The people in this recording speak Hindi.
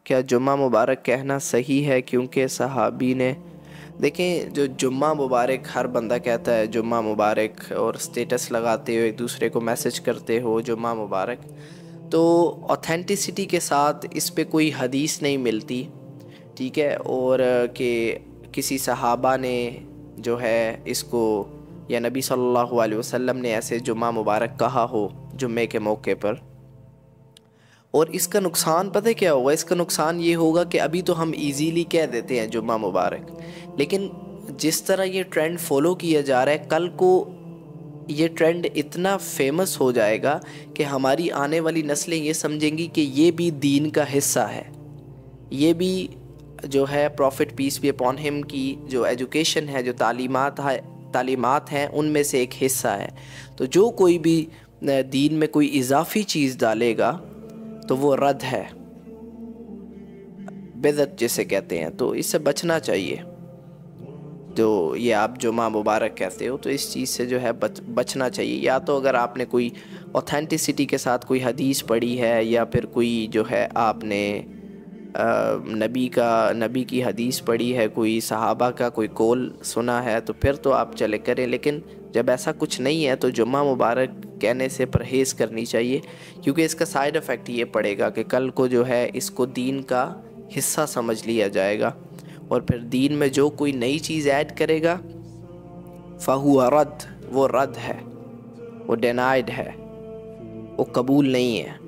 क्या जुम्मा मुबारक कहना सही है? क्योंकि सहाबी ने, देखें, जो जुम्मा मुबारक हर बंदा कहता है जुम्मा मुबारक, और स्टेटस लगाते हो, एक दूसरे को मैसेज करते हो जुम्मा मुबारक, तो ऑथेंटिसिटी के साथ इस पे कोई हदीस नहीं मिलती, ठीक है। और कि किसी सहाबा ने जो है इसको, या नबी सल्लल्लाहु अलैहि वसल्लम ने ऐसे जुम्मा मुबारक कहा हो जुम्मे के मौके पर। और इसका नुकसान पता है क्या होगा? इसका नुकसान ये होगा कि अभी तो हम इजीली कह देते हैं जुम्मा मुबारक, लेकिन जिस तरह ये ट्रेंड फॉलो किया जा रहा है, कल को ये ट्रेंड इतना फेमस हो जाएगा कि हमारी आने वाली नस्लें ये समझेंगी कि ये भी दीन का हिस्सा है, ये भी जो है prophet peace be upon him की जो एजुकेशन है, जो तालीमात हैं, उनमें से एक हिस्सा है। तो जो कोई भी दीन में कोई इजाफी चीज़ डालेगा तो वो रद्द है, बिदअत जिसे कहते हैं। तो इससे बचना चाहिए। जो ये आप जुमा मुबारक कहते हो, तो इस चीज़ से जो है बचना चाहिए। या तो अगर आपने कोई ऑथेंटिसिटी के साथ कोई हदीस पढ़ी है, या फिर कोई जो है आपने नबी की हदीस पढ़ी है, कोई सहाबा का कोई कौल सुना है, तो फिर तो आप चले करें। लेकिन जब ऐसा कुछ नहीं है तो जुम्मा मुबारक कहने से परहेज़ करनी चाहिए, क्योंकि इसका साइड इफ़ेक्ट ये पड़ेगा कि कल को जो है इसको दीन का हिस्सा समझ लिया जाएगा, और फिर दीन में जो कोई नई चीज़ ऐड करेगा फ़हुआ रद्द, वो रद्द है, वो डिनाइड है, वो कबूल नहीं है।